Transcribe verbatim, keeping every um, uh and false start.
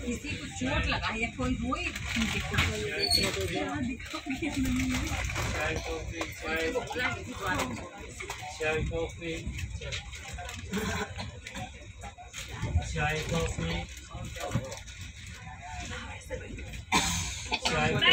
किसी को चोट लगा है या कोई हुई चाय कॉफी चाय चाय कॉफी चाय कॉफी चाय